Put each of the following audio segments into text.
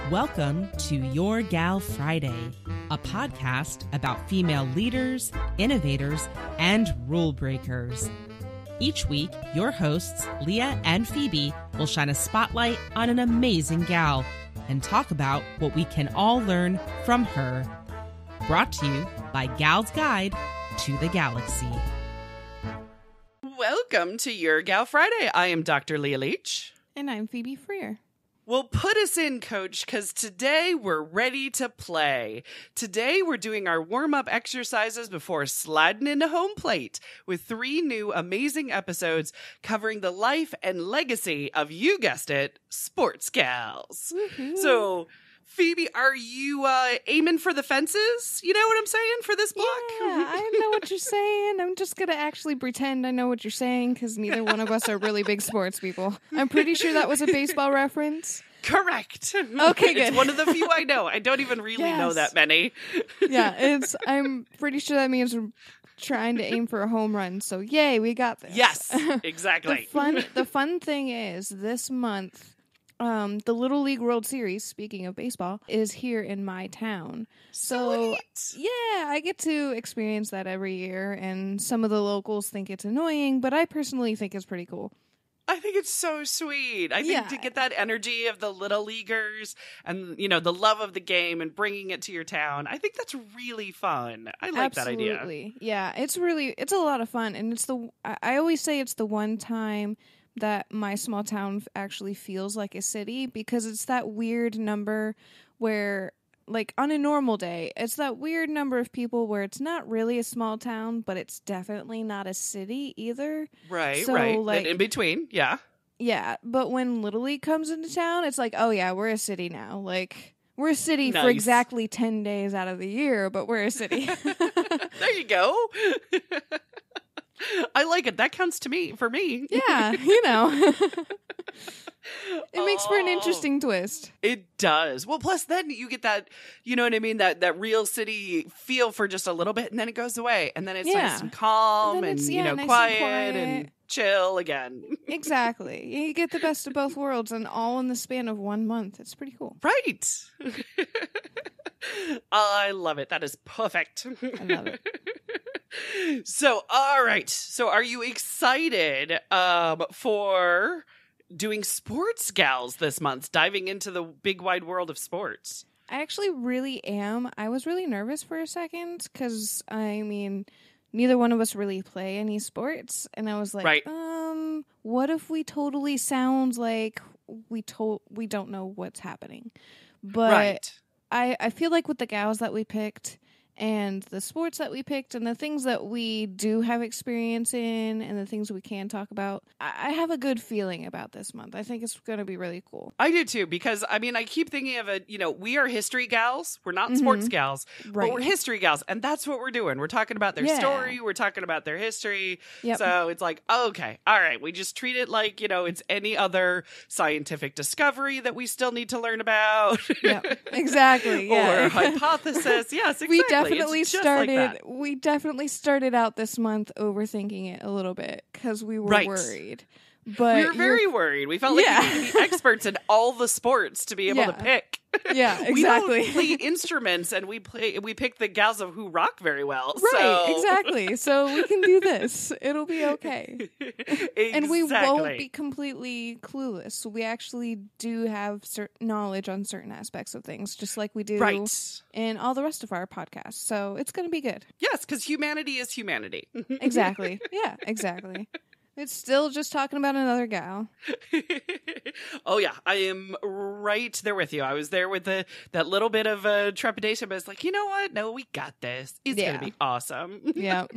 Welcome to Your Gal Friday, a podcast about female leaders, innovators, and rule breakers. Each week, your hosts, Leah and Phoebe, will shine a spotlight on an amazing gal and talk about what we can all learn from her. Brought to you by Gal's Guide to the Galaxy. Welcome to Your Gal Friday. I am Dr. Leah Leach. And I'm Phoebe Freer. Well, put us in, Coach, because today we're ready to play. Today we're doing our warm-up exercises before sliding into home plate with 3 new amazing episodes covering the life and legacy of, you guessed it, sports gals. Woo-hoo. So, Phoebe, are you aiming for the fences? You know what I'm saying for this block? Yeah, I know what you're saying. I'm just going to actually pretend I know what you're saying because neither one of us are really big sports people. I'm pretty sure that was a baseball reference. Correct. Okay, good. It's one of the few I know. I don't even really know that many. Yeah, I'm pretty sure that means we're trying to aim for a home run. So yay, we got this. Yes, exactly. The fun thing is this month, the Little League World Series, speaking of baseball, is here in my town. So, Sweet. yeah, I get to experience that every year, and some of the locals think it's annoying, but I personally think it's pretty cool. I think it's so sweet. I think to get that energy of the little leaguers and, you know, the love of the game and bringing it to your town, I think that's really fun. I like that idea. Absolutely. Yeah, it's a lot of fun, and I always say it's the one time that my small town actually feels like a city, because it's that weird number where, like, on a normal day, it's that weird number of people where it's not really a small town, but it's definitely not a city either. Right, so, right. Like, in between, yeah. Yeah, but when Little League comes into town, it's like, oh yeah, we're a city now. Like, we're a city for exactly 10 days out of the year, but we're a city. There you go. I like it. That counts for me. Yeah, you know. It makes for an interesting twist. It does. Well, plus then you get that, you know what I mean, that real city feel for just a little bit, and then it goes away, and then it's nice and calm and nice quiet and chill again. Exactly. You get the best of both worlds, and all in the span of 1 month. It's pretty cool. Right. I love it. That is perfect. I love it. So, all right. So, are you excited for doing sports gals this month, diving into the big wide world of sports? I actually really am. I was really nervous for a second because, I mean, neither one of us really play any sports. And I was like, what if we totally sound like we don't know what's happening? But I feel like with the gals that we picked and the sports that we picked and the things that we do have experience in and the things we can talk about, I have a good feeling about this month. I think it's going to be really cool. I do too, because I mean, I keep thinking of it, you know, we are history gals. We're not sports gals, but we're history gals. And that's what we're doing. We're talking about their story. We're talking about their history. Yep. So it's like, okay, all right. We just treat it like, you know, it's any other scientific discovery that we still need to learn about. Yep, exactly. Or hypothesis. Yes, exactly. We definitely started out this month overthinking it a little bit because we were worried. But we were very worried. We felt like we needed to be experts in all the sports to be able to pick. Yeah, exactly. We don't play instruments, and we pick the gals of who rock very well. Right, exactly. So we can do this. It'll be okay. Exactly. And we won't be completely clueless. We actually do have certain knowledge on certain aspects of things, just like we do in all the rest of our podcasts. So it's going to be good. Yes, because humanity is humanity. Exactly. Yeah, exactly. It's still just talking about another gal. Oh, yeah. I am right there with you. I was there with that little bit of trepidation, but it's like, you know what? No, we got this. It's going to be awesome. Yeah.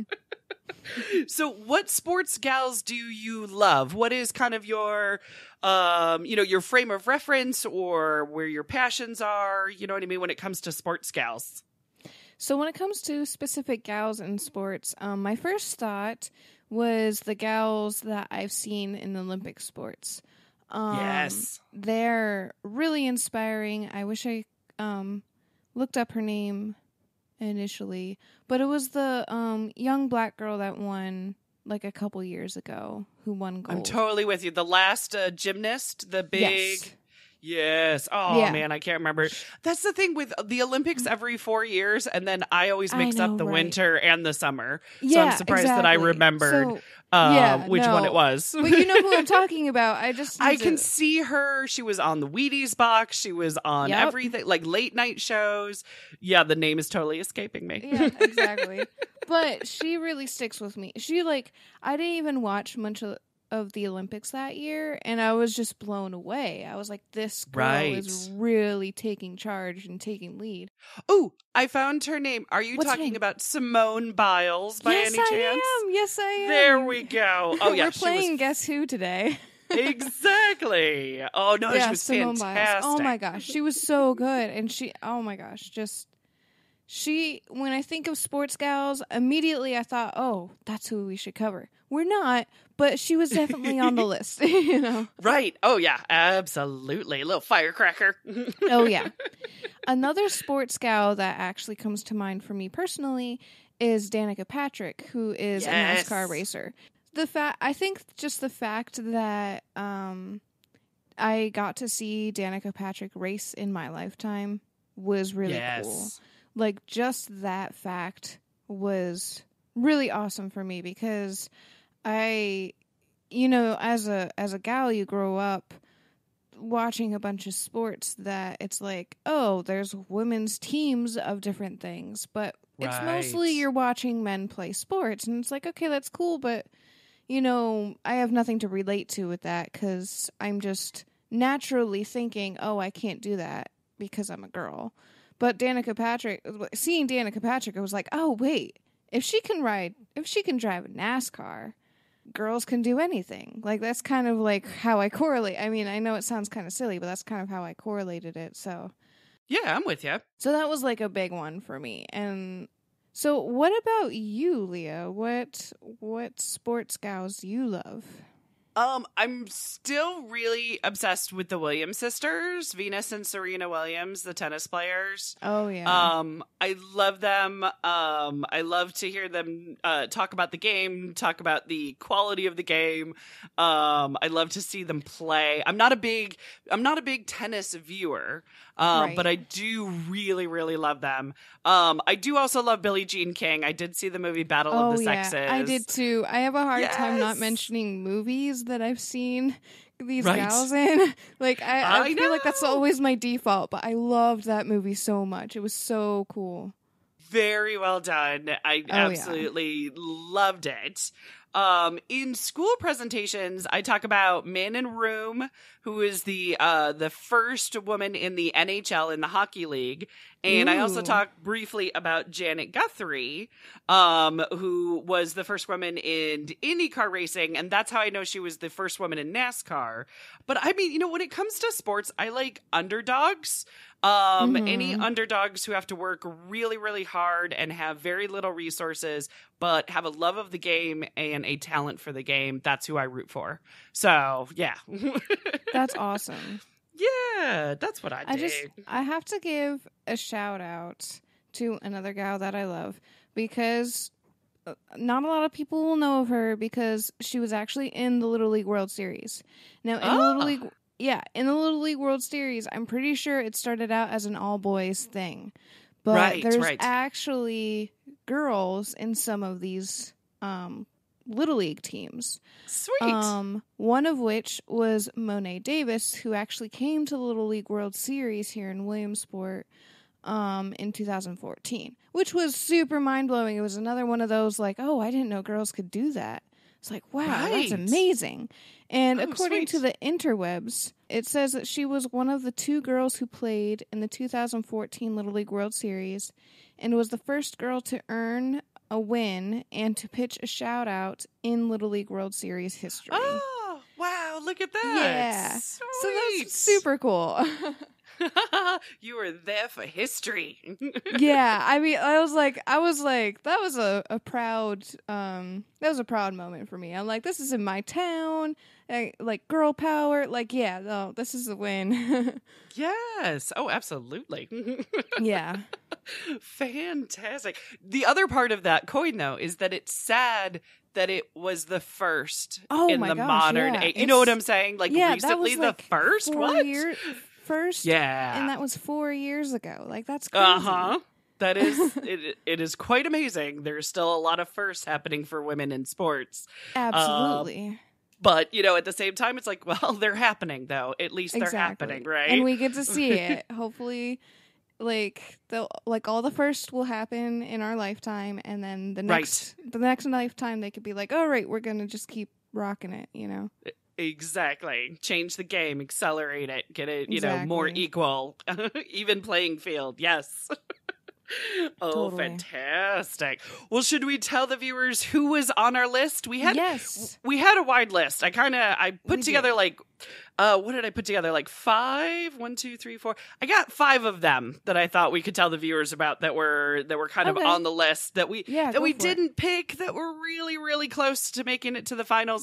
So what sports gals do you love? What is kind of your, your frame of reference or where your passions are? You know what I mean? When it comes to sports gals. So when it comes to specific gals in sports, my first thought was the gals that I've seen in Olympic sports. Yes. They're really inspiring. I wish I looked up her name initially, but it was the young black girl that won like a couple years ago who won gold. I'm totally with you. The last gymnast, the big... Yes. Oh, man, I can't remember. That's the thing with the Olympics every 4 years, and then I always mix up the winter and the summer. So I'm surprised that I remembered which one it was. But you know who I'm talking about. I can see her. She was on the Wheaties box. She was on everything, like late night shows. Yeah, the name is totally escaping me. Yeah, exactly. But she really sticks with me. I didn't even watch much of the Olympics that year, and I was just blown away. I was like, this girl is really taking charge and taking lead. Oh, I found her name. Are you talking about Simone Biles by any chance? Yes, I am. There we go. Oh, yeah. We're playing Guess Who today. Exactly. Oh, no, she was Simone fantastic. Biles. Oh, my gosh. She was so good. And when I think of sports gals, immediately I thought, oh, that's who we should cover. We're not, but she was definitely on the list, you know? Right. Oh, yeah, absolutely. A little firecracker. Oh, yeah. Another sports gal that actually comes to mind for me personally is Danica Patrick, who is a NASCAR racer. I think just the fact that I got to see Danica Patrick race in my lifetime was really cool. Like, just that fact was really awesome for me because as a gal, you grow up watching a bunch of sports that it's like, oh, there's women's teams of different things, but it's mostly you're watching men play sports, and it's like, okay, that's cool, but, you know, I have nothing to relate to with that because I'm just naturally thinking, oh, I can't do that because I'm a girl. But seeing Danica Patrick, I was like, oh, wait, if she can drive a NASCAR, girls can do anything. Like, that's kind of like how I correlate. I mean, I know it sounds kind of silly, but that's kind of how I correlated it. So, yeah, I'm with you. So that was like a big one for me. And so what about you, Leah? What sports gals do you love? I'm still really obsessed with the Williams sisters, Venus and Serena Williams, the tennis players. Oh, yeah. I love them. I love to hear them talk about the game, talk about the quality of the game. I love to see them play. I'm not a big tennis viewer, but I do really, really love them. I do also love Billie Jean King. I did see the movie Battle of the Sexes. I did too. I have a hard time not mentioning movies that I've seen these gals in. Like, I feel like that's always my default, but I loved that movie so much. It was so cool. Very well done. I absolutely loved it. In school presentations, I talk about Manon Rheaume, who is the first woman in the NHL in the hockey league. And I also talk briefly about Janet Guthrie, who was the first woman in IndyCar racing. And that's how I know she was the first woman in NASCAR. But I mean, you know, when it comes to sports, I like underdogs. Any underdogs who have to work really, really hard and have very little resources, but have a love of the game and a talent for the game. That's who I root for. So, yeah. That's awesome. Yeah, that's what I dig. I have to give a shout out to another gal that I love because not a lot of people will know of her because she was actually in the Little League World Series. Now, in the Little League World Series, I'm pretty sure it started out as an all-boys thing. But there's actually girls in some of these Little League teams. Sweet. One of which was Monet Davis, who actually came to the Little League World Series here in Williamsport in 2014, which was super mind-blowing. It was another one of those like, oh, I didn't know girls could do that. It's like, wow, that's amazing. And according to the interwebs, it says that she was one of the 2 girls who played in the 2014 Little League World Series and was the first girl to earn a win and to pitch a shout-out in Little League World Series history. Oh, wow, look at that. Yeah. Sweet. So that's super cool. You were there for history. Yeah, I mean, I was like, that was a proud moment for me. I'm like, this is in my town, like girl power. Like, yeah, no, this is a win. Yes. Oh, absolutely. Yeah. Fantastic. The other part of that coin, though, is that it's sad that it was the first in the modern age. You know what I'm saying? Like, recently the first? 4 first. Yeah. And that was 4 years ago. Like, that's crazy. Uh-huh. That is, it is quite amazing. There's still a lot of firsts happening for women in sports. Absolutely. But, you know, at the same time, it's like, well, they're happening, though. At least they're happening, right? And we get to see it. Hopefully, like, all the first will happen in our lifetime. And then the next lifetime, they could be like, all right, we're going to just keep rocking it, you know? Exactly. Change the game, accelerate it, get it, you know, more equal, even playing field. Yes. Oh, totally. Fantastic. Well, should we tell the viewers who was on our list? We had a wide list. I put together like what did I put together? Like 5? 1, 2, 3, 4. I got 5 of them that I thought we could tell the viewers about that were kind of on the list that we didn't pick, that were really, really close to making it to the finals.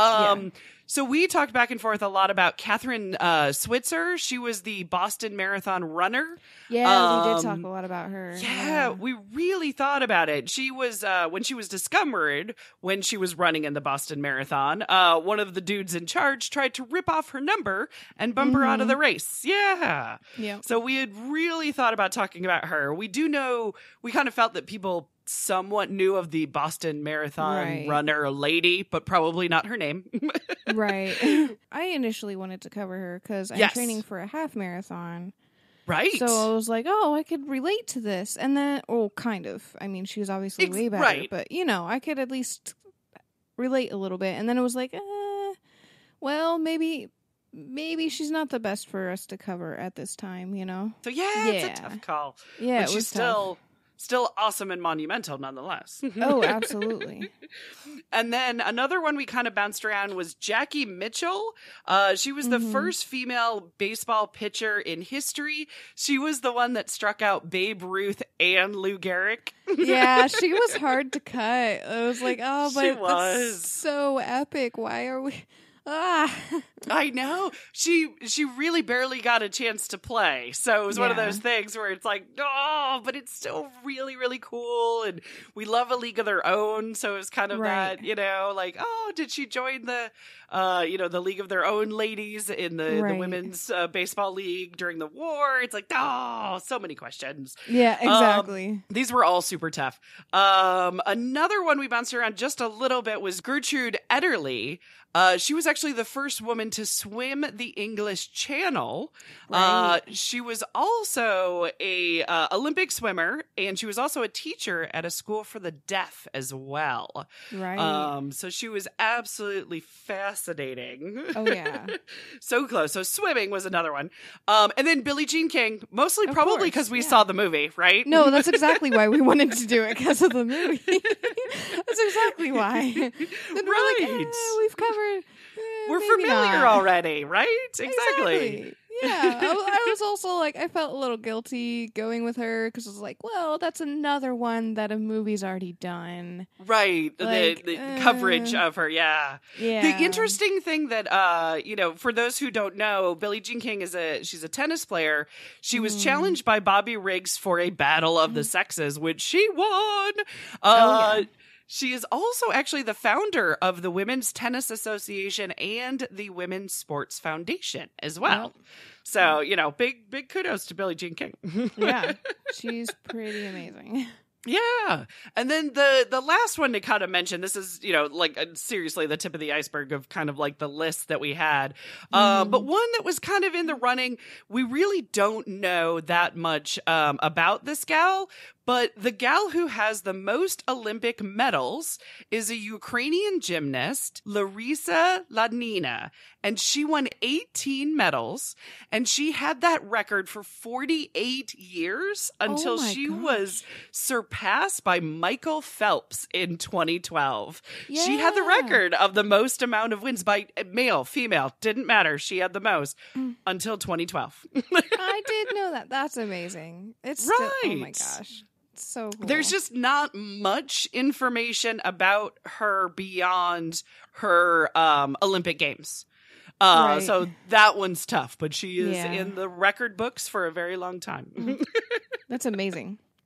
So we talked back and forth a lot about Catherine Switzer. She was the Boston Marathon runner. Yeah, we did talk a lot about her. Yeah, we really thought about it. She was, when she was discovered, when she was running in the Boston Marathon, one of the dudes in charge tried to rip off her number and bump her out of the race. Yeah. So we had really thought about talking about her. We do know, we kind of felt that people somewhat knew of the Boston Marathon runner lady, but probably not her name. Right. I initially wanted to cover her because I'm training for a half marathon. Right. So I was like, oh, I could relate to this. And then, kind of. I mean, she was obviously way better, but, you know, I could at least relate a little bit. And then it was like, well, maybe she's not the best for us to cover at this time, you know? So, it's a tough call. Yeah, but she's still awesome and monumental nonetheless. Oh, absolutely. And then another one we kind of bounced around was Jackie Mitchell. She was the first female baseball pitcher in history. She was the one that struck out Babe Ruth and Lou Gehrig. Yeah, she was hard to cut. I was like, oh, but that's so epic. Why are we... I know. She really barely got a chance to play. So it was one of those things where it's like, but it's still really, really cool. And we love A League of Their Own. So it was kind of that, you know, like, did she join the, the League of Their Own ladies in the women's baseball league during the war? It's like, so many questions. Yeah, exactly. These were all super tough. Another one we bounced around just a little bit was Gertrude Ederle. She was actually the first woman to swim the English Channel. She was also a Olympic swimmer, and she was also a teacher at a school for the deaf as well. Right. So she was absolutely fascinating. Oh, yeah. So close. So swimming was another one. And then Billie Jean King, mostly probably because we saw the movie, right? No, that's exactly why we wanted to do it, because of the movie. That's exactly why. Then we're like, we've covered... We're familiar already, right? Exactly. Yeah. I was also like, I felt a little guilty going with her because I was like, well, that's another one that a movie's already done. Right. Like, the coverage of her. Yeah. The interesting thing that, for those who don't know, Billie Jean King she's a tennis player. She was challenged by Bobby Riggs for a battle of the sexes, which she won. She is also actually the founder of the Women's Tennis Association and the Women's Sports Foundation as well. So, big kudos to Billie Jean King. Yeah, she's pretty amazing. Yeah. And then the last one to kind of mention, this is, seriously the tip of the iceberg of kind of like the list that we had. But one that was kind of in the running, we really don't know that much about this gal. But the gal who has the most Olympic medals is a Ukrainian gymnast, Larisa Ladnina, and she won 18 medals, and she had that record for 48 years until she was surpassed by Michael Phelps in 2012. Yeah. She had the record of the most amount of wins by male, female, didn't matter. She had the most until 2012. I did know that. That's amazing. It's still, oh my gosh. So cool. There's just not much information about her beyond her Olympic Games. So that one's tough, but she is in the record books for a very long time. That's amazing.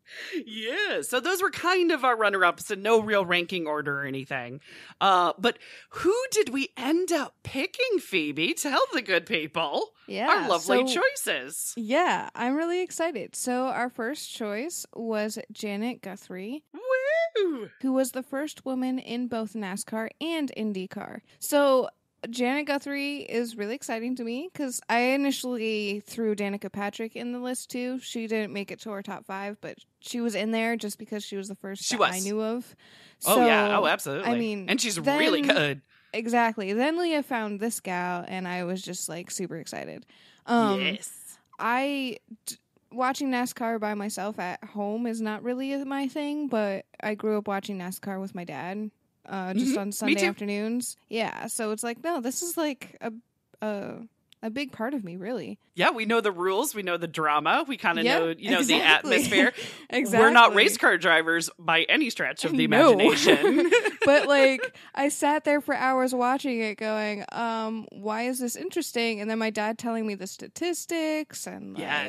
Yeah, so those were kind of our runner-ups and no real ranking order or anything. But who did we end up picking, Phoebe? Tell the good people. Yeah, our lovely choices. Yeah, I'm really excited. So our first choice was Janet Guthrie. Woo! Who was the first woman in both NASCAR and IndyCar. So Janet Guthrie is really exciting to me because I initially threw Danica Patrick in the list too. She didn't make it to our top 5, but she was in there just because she was the first I knew of. So, oh, absolutely. I mean, and she's really good. Exactly. Then Leah found this gal, and I was just like super excited. Yes. Watching NASCAR by myself at home is not really my thing, but I grew up watching NASCAR with my dad. Just on Sunday afternoons. Yeah, so it's like, no, this is like a big part of me, really. Yeah, we know the rules, we know the drama, we kind of know, the atmosphere. Exactly. We're not race car drivers by any stretch of the imagination. But like, I sat there for hours watching it going, why is this interesting? And then my dad telling me the statistics and like,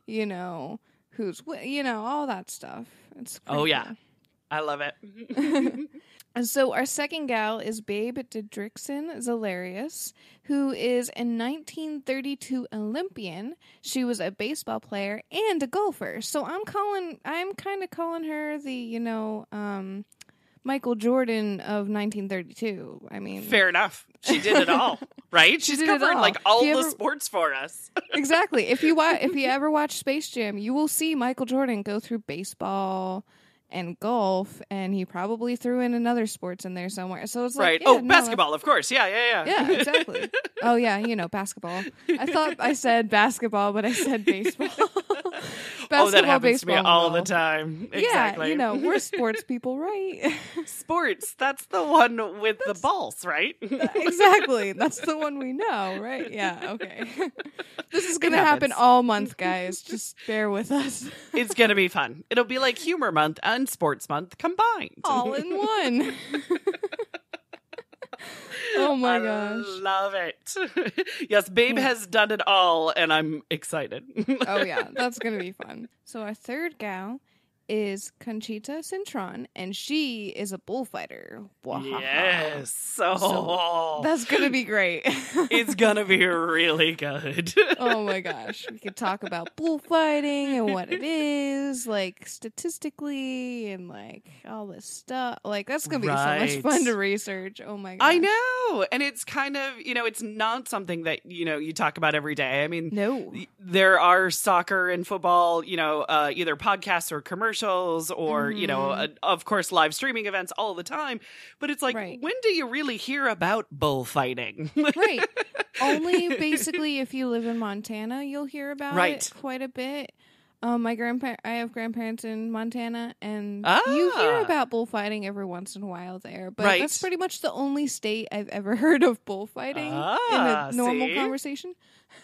who's, all that stuff. It's cool. Yeah. I love it. And so our second gal is Babe Didrikson Zalarius, who is a 1932 Olympian. She was a baseball player and a golfer. So I'm kind of calling her the, Michael Jordan of 1932. I mean, fair enough. She did it all, right? She's covering like all the sports for us. Exactly. If you ever watch Space Jam, you will see Michael Jordan go through baseball and golf, and he probably threw in another sports in there somewhere. So it's like, basketball, of course. Yeah. Yeah, exactly. Oh, yeah, basketball. I thought I said basketball, but I said baseball. That happens to me all the time. Exactly. Yeah, we're sports people, right? Sports, that's the one with the balls, right? Exactly. That's the one we know, right? Yeah, okay. This is going to happen all month, guys. Just bear with us. It's going to be fun. It'll be like humor month and sports month combined. All in one. Oh my gosh. I love it. Yes, Babe has done it all, and I'm excited. Oh yeah, that's going to be fun. So our third gal is Conchita Cintron, and she is a bullfighter. Yes. So that's going to be great. It's going to be really good. Oh my gosh. We could talk about bullfighting and what it is, like statistically and like all this stuff. Like that's going to be so much fun to research. Oh my gosh. I know. And it's kind of, it's not something that, you talk about every day. I mean, no. There are soccer and football, either podcasts or commercials or, of course, live streaming events all the time. But it's like, when do you really hear about bullfighting? Right. Only basically if you live in Montana, you'll hear about it quite a bit. I have grandparents in Montana, and you hear about bullfighting every once in a while there. But that's pretty much the only state I've ever heard of bullfighting in a normal conversation.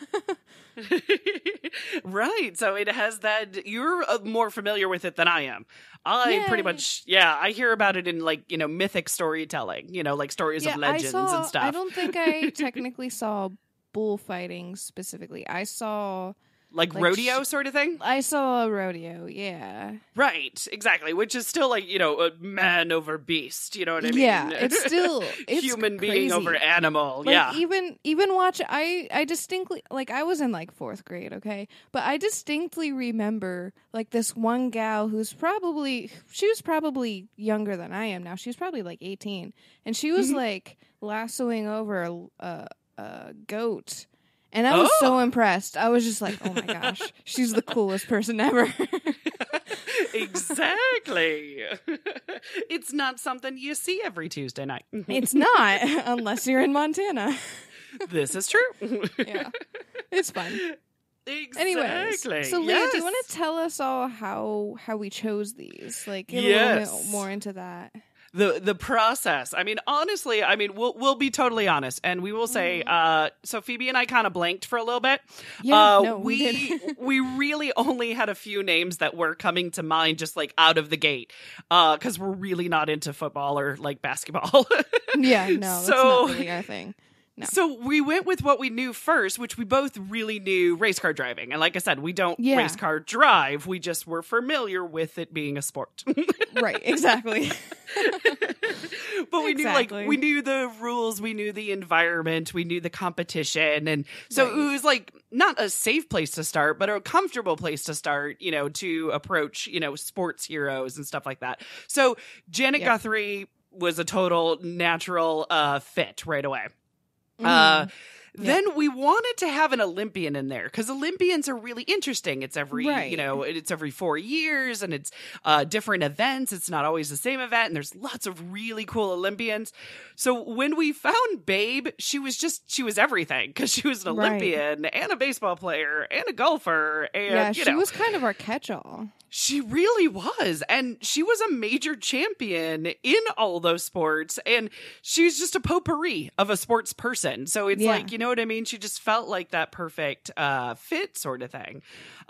Right, so it has that. You're more familiar with it than I am. I pretty much I hear about it in like mythic storytelling, like stories of legends and stuff. I don't think I technically saw bullfighting specifically. I saw like rodeo sort of thing. I saw a rodeo, right, exactly, which is still like a man over beast, you know what I mean? Yeah, it's still human crazy. being over animal. Like, even watch. I distinctly, like, I was in like 4th grade, okay, but I distinctly remember like this one gal she was probably younger than I am now. She was probably like 18, and she was like lassoing over a goat. And I was so impressed. I was just like, oh my gosh, she's the coolest person ever. Exactly. It's not something you see every Tuesday night. It's not, unless you're in Montana. This is true. Yeah. It's fun. Exactly. Anyways, so Leah, do you want to tell us all how we chose these? Like, get a little bit more into that. The process. I mean, honestly, we'll be totally honest, and we will say, so Phoebe and I kind of blanked for a little bit. Yeah, we did. We really only had a few names that were coming to mind just like out of the gate, because we're really not into football or like basketball. Yeah, no, that's not really our thing. So we went with what we knew first, which we both really knew race car driving. And like I said, we don't race car drive. We just were familiar with it being a sport. Right, exactly. But we knew we knew the rules, we knew the environment, we knew the competition. And so it was like not a safe place to start, but a comfortable place to start, you know, to approach, you know, sports heroes and stuff like that. So Janet Guthrie was a total natural fit right away. Then we wanted to have an Olympian in there because Olympians are really interesting. It's every, you know, it's every 4 years and it's different events. It's not always the same event. And there's lots of really cool Olympians. So when we found Babe, she was everything because she was an Olympian and a baseball player and a golfer. And, she was kind of our catch-all. She really was. And she was a major champion in all those sports. And she's just a potpourri of a sports person. So it's like, you know what I mean? She just felt like that perfect fit sort of thing.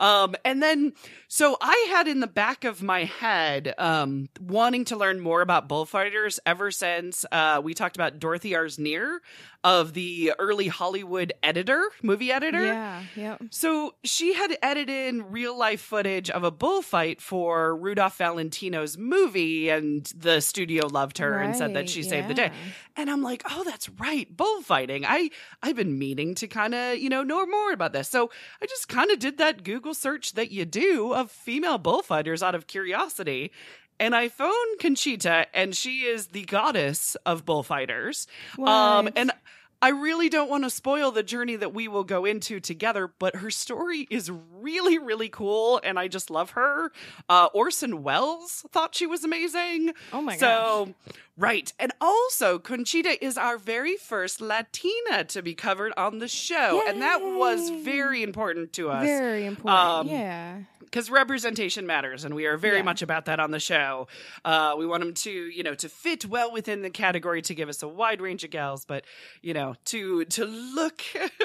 And then, so I had in the back of my head wanting to learn more about bullfighters ever since we talked about Dorothy Arzneer of the early Hollywood movie editor. Yeah, yeah. So she had edited real life footage of a bullfight for Rudolph Valentino's movie, and the studio loved her and said that she saved the day. And I'm like, oh, that's right, bullfighting. I've been meaning to kind of, you know more about this. So I just kind of did that Google search that you do of female bullfighters out of curiosity. And I phoned Conchita, and she is the goddess of bullfighters. And I really don't want to spoil the journey that we will go into together, but her story is really, really cool, and I just love her. Orson Welles thought she was amazing. Oh my gosh. So, right. And also, Conchita is our very first Latina to be covered on the show. Yay! And that was very important to us. Very important, yeah. Because representation matters, and we are very much about that on the show. We want them to, you know, to fit well within the category, to give us a wide range of gals, but, you know, to look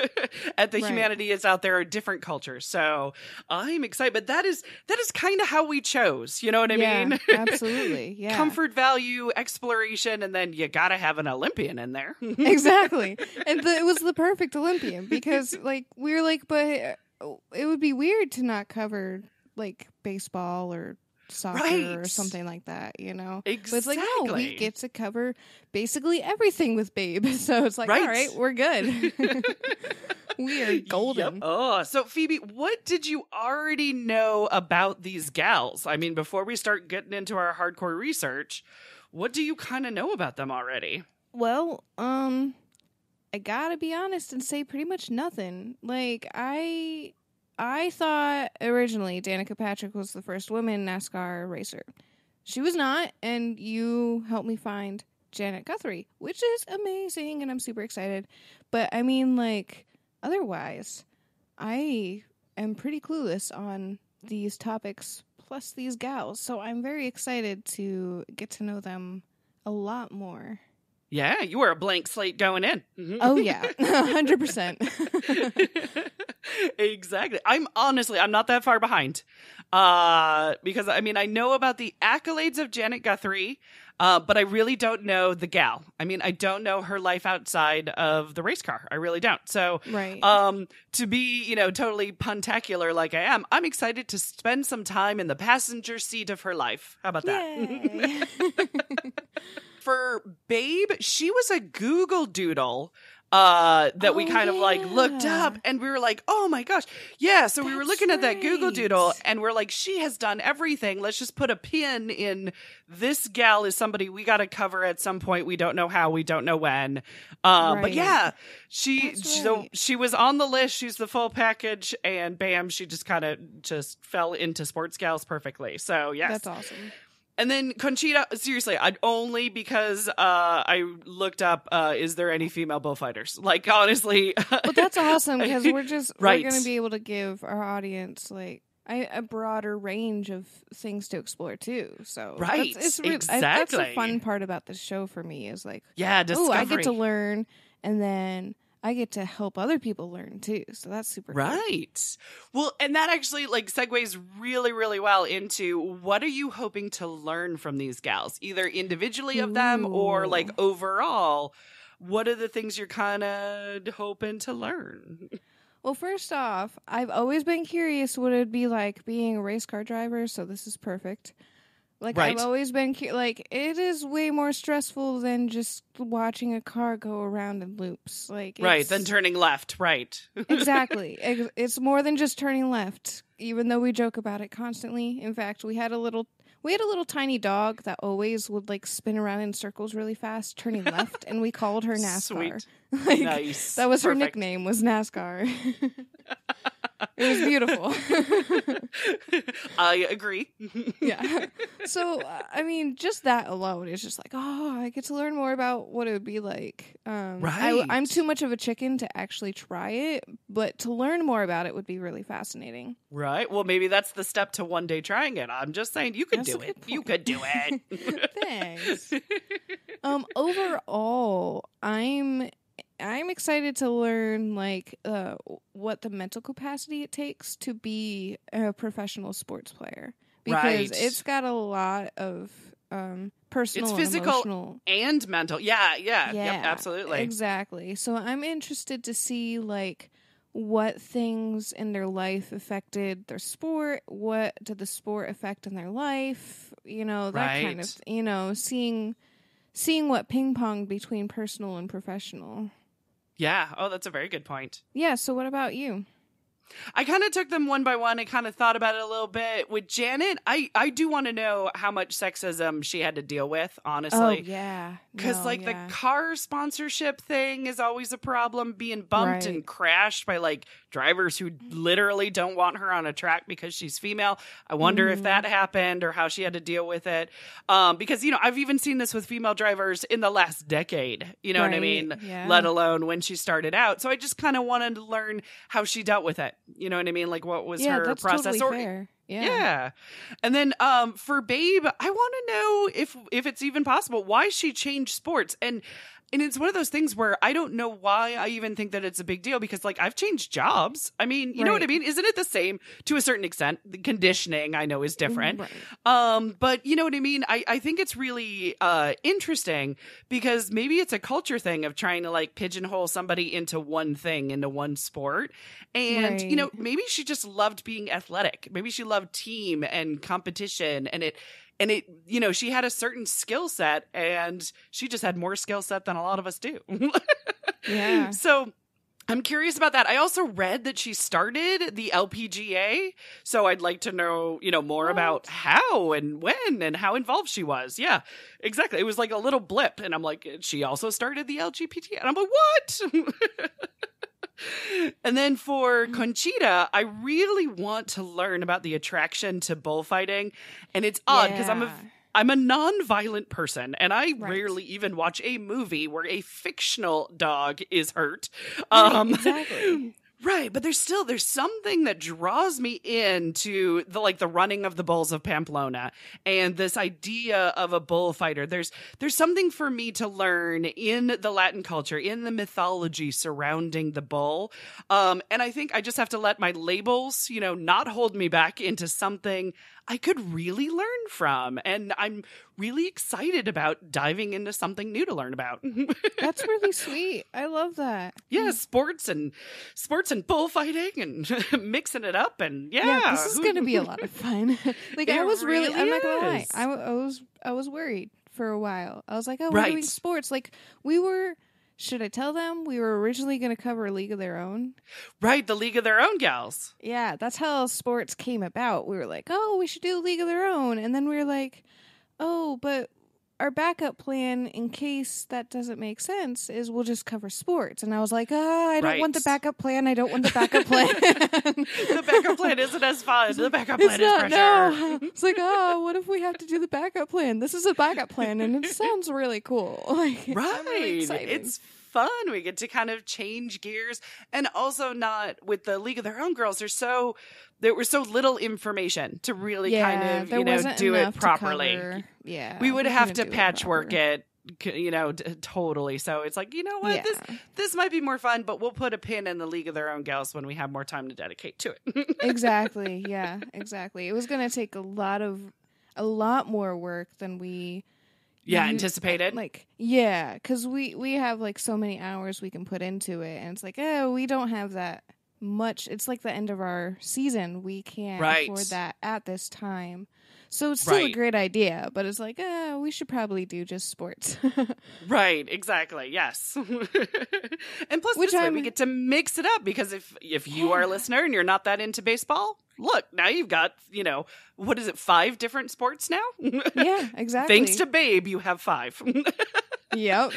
at the humanity that's out there, different cultures. So I'm excited, but that is kind of how we chose. You know what I mean? Absolutely. Yeah. Comfort value, exploration, and then you got to have an Olympian in there. Exactly, and it was the perfect Olympian because, like, we were like, but it would be weird to not cover like baseball or soccer or something like that, you know? Exactly. But it's like, no, we get to cover basically everything with Babe. So it's like, all right, we're good. We are golden. Yep. Oh, so Phoebe, what did you already know about these gals? I mean, before we start getting into our hardcore research, what do you kind of know about them already? Well, I gotta be honest and say pretty much nothing. Like, I thought originally Danica Patrick was the first woman NASCAR racer. She was not, and you helped me find Janet Guthrie, which is amazing, and I'm super excited. But, I mean, like, otherwise, I am pretty clueless on these topics, plus these gals, so I'm very excited to get to know them a lot more. Yeah, you were a blank slate going in. Mm-hmm. Oh, yeah. 100%. Exactly. I'm not that far behind. Because, I mean, I know about the accolades of Janet Guthrie, but I really don't know the gal. I mean, I don't know her life outside of the race car. I really don't. So, to be, you know, totally puntacular like I am, I'm excited to spend some time in the passenger seat of her life. How about that? For Babe, she was a Google Doodle that we kind of like looked up, and we were like, oh my gosh. Yeah, so we were looking at that Google Doodle, and we're like, she has done everything. Let's just put a pin in this gal is somebody we got to cover at some point. We don't know how, we don't know when. But yeah, she was on the list. She's the full package, and bam, she just kind of just fell into sports gals perfectly. So yes. That's awesome. And then Conchita, seriously, only because I looked up, is there any female bullfighters? Like, honestly. But that's awesome because we're going to be able to give our audience, like, a broader range of things to explore, too. So, exactly. That's the fun part about this show for me is, like, discovery. I get to learn, and then I get to help other people learn too. So that's super cool. Right. Well, and that actually like segues really, really well into what are you hoping to learn from these gals, either individually of them or like overall. what are the things you're kind of hoping to learn? Well, first off, I've always been curious what it'd be like being a race car driver, so this is perfect. Like, right. I've always been, like, it is way more stressful than just watching a car go around in loops. Like, right, than turning left, right. Exactly. It's more than just turning left, even though we joke about it constantly. In fact, we had a little tiny dog that always would, like, spin around in circles really fast, turning left, and we called her NASCAR. Sweet. Like, nice. That was Perfect. Her nickname, was NASCAR. It was beautiful. I agree. Yeah. So, I mean, just that alone is just like, oh, I get to learn more about what it would be like. Right. I'm too much of a chicken to actually try it, but to learn more about it would be really fascinating. Right. Well, maybe that's the step to one day trying it. I'm just saying you could do it. You could do it. Thanks. Overall, I'm excited to learn, like, what the mental capacity it takes to be a professional sports player. Because it's got a lot of personal it's physical and emotional. And mental. Yeah. Yep, absolutely. Exactly. So I'm interested to see, like, what things in their life affected their sport. What did the sport affect in their life? You know, that kind of, you know, seeing what ping-ponged between personal and professional. Yeah. Oh, that's a very good point. Yeah. So what about you? I kind of took them one by one. I kind of thought about it a little bit. With Janet, I do want to know how much sexism she had to deal with, honestly. Oh, yeah. Because, the car sponsorship thing is always a problem. Being bumped and crashed by, like, drivers who literally don't want her on a track because she's female. I wonder if that happened or how she had to deal with it. Because, you know, I've even seen this with female drivers in the last decade. You know what I mean? Yeah. Let alone when she started out. So I just kind of wanted to learn how she dealt with it. You know what I mean? Like, what was her that's process? Totally fair. Yeah. And then for Babe, I want to know if it's even possible why she changed sports. And it's one of those things where I don't know why I even think that it's a big deal because, like, I've changed jobs. I mean, you know what I mean? Isn't it the same to a certain extent? The conditioning, I know, is different. Right. But you know what I mean? I think it's really interesting because maybe it's a culture thing of trying to, like, pigeonhole somebody into one thing, into one sport. And, you know, maybe she just loved being athletic. Maybe she loved team and competition and it, you know, she had a certain skill set and she just had more skill set than a lot of us do. Yeah. So I'm curious about that. I also read that she started the LPGA. So I'd like to know, you know, more about how and when and how involved she was. Yeah, exactly. It was like a little blip. And I'm like, she also started the LGBT. And I'm like, what? And then for Conchita, I really want to learn about the attraction to bullfighting. And it's odd because I'm a non-violent person, and I rarely even watch a movie where a fictional dog is hurt. Exactly. Right, but there's something that draws me into the running of the bulls of Pamplona and this idea of a bullfighter. There's something for me to learn in the Latin culture, in the mythology surrounding the bull. And I think I just have to let my labels, you know, not hold me back into something I could really learn from. And I'm really excited about diving into something new to learn about. That's really sweet. I love that. Yeah, sports and bullfighting and mixing it up. And this is going to be a lot of fun. Like, I was really, I'm not going to lie. I was worried for a while. I was like, oh, we're doing sports. Like, should I tell them we were originally going to cover League of Their Own? Right, the League of Their Own gals. Yeah, that's how sports came about. We were like, oh, we should do League of Their Own. And then we were like, oh, but our backup plan, in case that doesn't make sense, is we'll just cover sports. And I was like, I don't want the backup plan. I don't want the backup plan. The backup plan isn't as fun. The backup plan is pressure. No. It's like, what if we have to do the backup plan? This is a backup plan, and it sounds really cool. Like, I'm really excited. It's fun. We get to kind of change gears, and also not with the League of Their Own girls. There was so little information to really kind of do it properly. Yeah, we would have to patchwork it, you know, totally. So it's like, you know what, this might be more fun, but we'll put a pin in the League of Their Own gals when we have more time to dedicate to it. Exactly. Yeah, exactly. It was going to take a lot more work than we anticipated. Like, yeah, because we have like so many hours we can put into it, and it's like, oh, we don't have that much. It's like the end of our season. We can't afford that at this time. So it's still a great idea, but it's like, we should probably do just sports. Right, exactly, yes. And plus this way we get to mix it up, because if you are a listener and you're not that into baseball, look, now you've got, 5 different sports now? Yeah, exactly. Thanks to Babe, you have 5. Yep.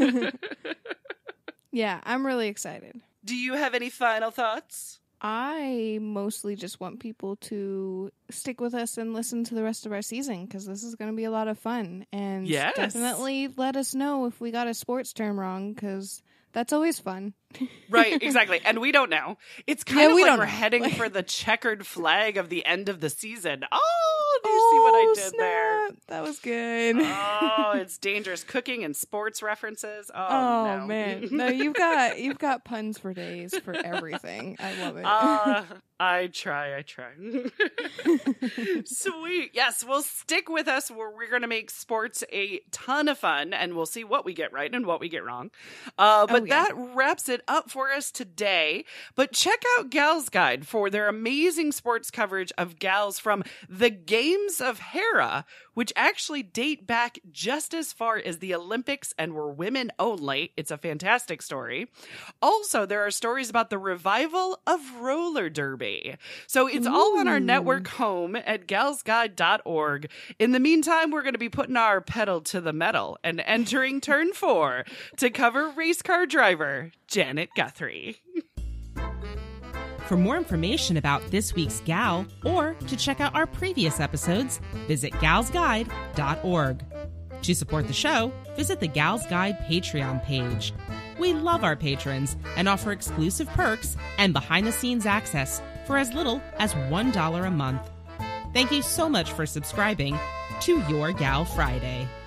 Yeah, I'm really excited. Do you have any final thoughts? I mostly just want people to stick with us and listen to the rest of our season, because this is going to be a lot of fun. And definitely let us know if we got a sports term wrong, because that's always fun. Right, exactly. And we don't know. It's kind of like we're heading for the checkered flag of the end of the season. Oh, do you see what I did there? That was good. Oh, it's dangerous cooking and sports references. Oh no. Man. No, you've got puns for days for everything. I love it. I try. Sweet. Yes, well, stick with us where we're going to make sports a ton of fun, and we'll see what we get right and what we get wrong. That wraps it up for us today. But check out Gal's Guide for their amazing sports coverage of gals from the Games of Hera, which actually date back just as far as the Olympics and were women only. It's a fantastic story. Also, there are stories about the revival of roller derby. So it's all on our network home at galsguide.org. In the meantime, we're going to be putting our pedal to the metal and entering turn 4 to cover race car driver Janet Guthrie. For more information about this week's gal, or to check out our previous episodes, visit galsguide.org. To support the show, visit the Gals Guide Patreon page. We love our patrons and offer exclusive perks and behind-the-scenes access for as little as $1 a month. Thank you so much for subscribing to Your Gal Friday.